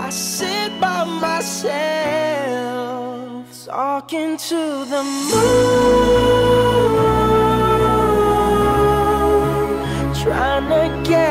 I sit by myself, talking to the moon, trying to get